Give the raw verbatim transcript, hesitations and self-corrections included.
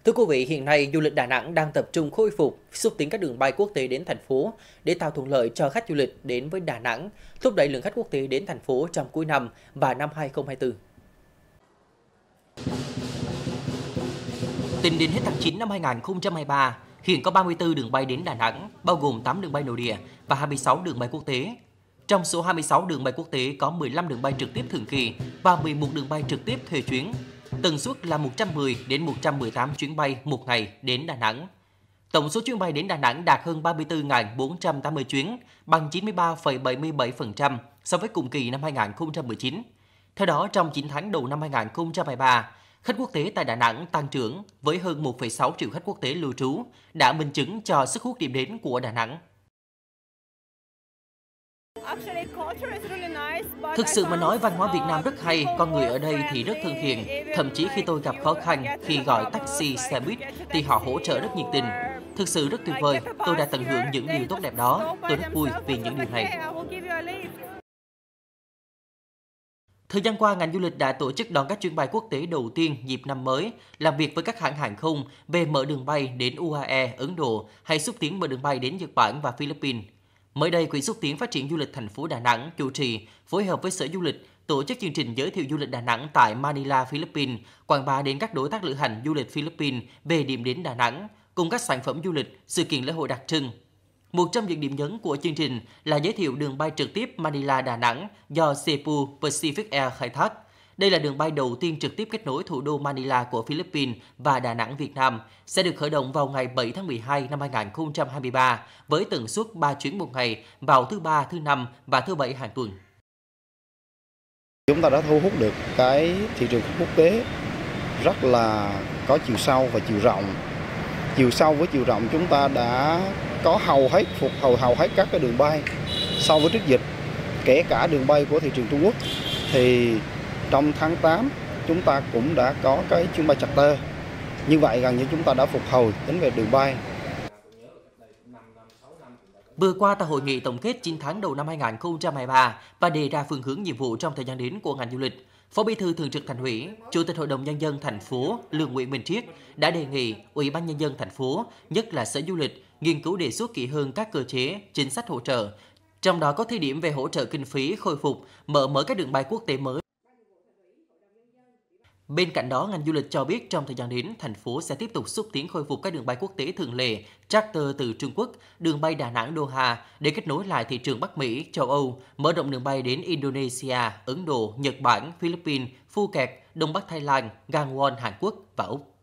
Thưa quý vị, hiện nay du lịch Đà Nẵng đang tập trung khôi phục, xúc tiến các đường bay quốc tế đến thành phố để tạo thuận lợi cho khách du lịch đến với Đà Nẵng, thúc đẩy lượng khách quốc tế đến thành phố trong cuối năm và năm hai không hai tư. Tính đến hết tháng chín năm hai nghìn không trăm hai mươi ba, hiện có ba mươi tư đường bay đến Đà Nẵng, bao gồm tám đường bay nội địa và hai mươi sáu đường bay quốc tế. Trong số hai mươi sáu đường bay quốc tế có mười lăm đường bay trực tiếp thường kỳ và mười một đường bay trực tiếp thuê chuyến. Tần suất là một trăm mười đến một trăm mười tám chuyến bay một ngày đến Đà Nẵng. Tổng số chuyến bay đến Đà Nẵng đạt hơn ba mươi tư nghìn bốn trăm tám mươi chuyến, bằng chín mươi ba phẩy bảy mươi bảy phần trăm so với cùng kỳ năm hai nghìn không trăm mười chín. Theo đó, trong chín tháng đầu năm hai nghìn không trăm hai mươi ba, khách quốc tế tại Đà Nẵng tăng trưởng với hơn một phẩy sáu triệu khách quốc tế lưu trú, đã minh chứng cho sức hút điểm đến của Đà Nẵng. Thực sự mà nói, văn hóa Việt Nam rất hay, con người ở đây thì rất thân thiện. Thậm chí khi tôi gặp khó khăn, khi gọi taxi, xe buýt thì họ hỗ trợ rất nhiệt tình. Thực sự rất tuyệt vời, tôi đã tận hưởng những điều tốt đẹp đó. Tôi rất vui vì những điều này. Thời gian qua, ngành du lịch đã tổ chức đón các chuyến bay quốc tế đầu tiên dịp năm mới, làm việc với các hãng hàng không về mở đường bay đến u a e, Ấn Độ hay xúc tiến mở đường bay đến Nhật Bản và Philippines. Mới đây, Quỹ xúc tiến phát triển du lịch thành phố Đà Nẵng chủ trì phối hợp với Sở Du lịch tổ chức chương trình giới thiệu du lịch Đà Nẵng tại Manila, Philippines, quảng bá đến các đối tác lữ hành du lịch Philippines về điểm đến Đà Nẵng, cùng các sản phẩm du lịch, sự kiện lễ hội đặc trưng. Một trong những điểm nhấn của chương trình là giới thiệu đường bay trực tiếp Manila-Đà Nẵng do Cebu Pacific Air khai thác. Đây là đường bay đầu tiên trực tiếp kết nối thủ đô Manila của Philippines và Đà Nẵng, Việt Nam, sẽ được khởi động vào ngày bảy tháng mười hai năm hai nghìn không trăm hai mươi ba với tần suất ba chuyến một ngày vào thứ Ba, thứ Năm và thứ Bảy hàng tuần. Chúng ta đã thu hút được cái thị trường khách quốc tế rất là có chiều sâu và chiều rộng. Chiều sâu với chiều rộng chúng ta đã có hầu hết phục hồi hầu hết các cái đường bay so với trước dịch, kể cả đường bay của thị trường Trung Quốc. Thì trong tháng tám chúng ta cũng đã có cái chuyến bay charter. Như vậy gần như chúng ta đã phục hồi tính về đường bay. Vừa qua tại hội nghị tổng kết chín tháng đầu năm hai nghìn không trăm hai mươi ba và đề ra phương hướng nhiệm vụ trong thời gian đến của ngành du lịch, Phó Bí thư Thường trực Thành ủy, Chủ tịch Hội đồng Nhân dân thành phố Lương Nguyễn Minh Triết đã đề nghị Ủy ban Nhân dân thành phố, nhất là Sở Du lịch, nghiên cứu đề xuất kỹ hơn các cơ chế, chính sách hỗ trợ, trong đó có thí điểm về hỗ trợ kinh phí khôi phục, mở mở các đường bay quốc tế mới. Bên cạnh đó, ngành du lịch cho biết trong thời gian đến, thành phố sẽ tiếp tục xúc tiến khôi phục các đường bay quốc tế thường lệ, charter từ Trung Quốc, đường bay Đà Nẵng Doha để kết nối lại thị trường Bắc Mỹ, châu Âu, mở rộng đường bay đến Indonesia, Ấn Độ, Nhật Bản, Philippines, Phuket, Đông Bắc Thái Lan, Gangwon, Hàn Quốc và Úc.